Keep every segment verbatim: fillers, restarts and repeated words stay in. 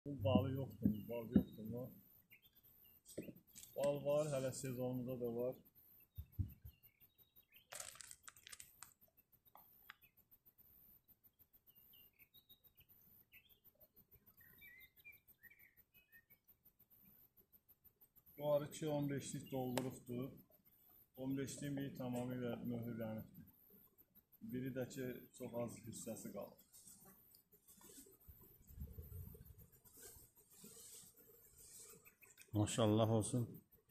Bu balı yoxdur, bal yoxdur mu? Bal var, hələ sezonunda da var. Bu arı iki on beşlik doldurubdur. on beşliyin biri tamamilə möhürlənibdir. Biri də ki, çox az hissəsi qalır. Maşallah olsun.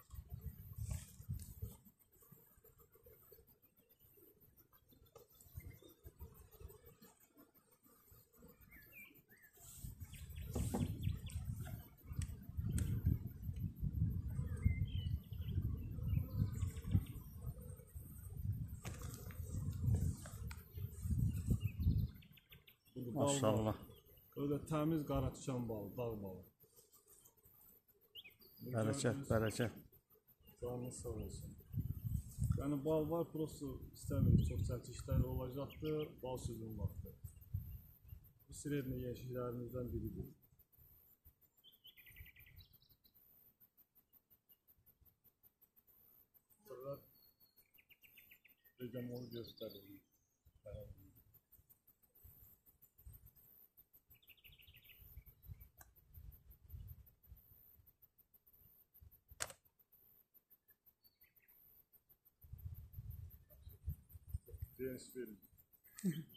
Maşallah. Öyle təmiz qara tikan balı, dağ balı. Bərəkət, bərəkət. Canlı sağ olsun. Yəni bal var, prosto istəmirik, çox çəkişləri olacaqdır, bal süzüm vaxtı. Bu sredni yeşiklərimizdən biridir. Sonra Recəm onu göstərir. Genç verin.